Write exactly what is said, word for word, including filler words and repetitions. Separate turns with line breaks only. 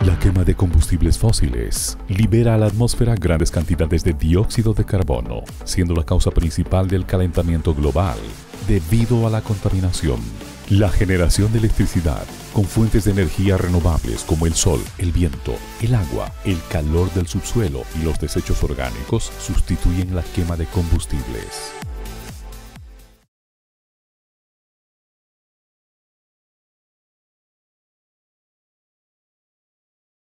La quema de combustibles fósiles libera a la atmósfera grandes cantidades de dióxido de carbono, siendo la causa principal del calentamiento global debido a la contaminación. La generación de electricidad con fuentes de energía renovables como el sol, el viento, el agua, el calor del subsuelo y los desechos orgánicos sustituyen la quema de combustibles.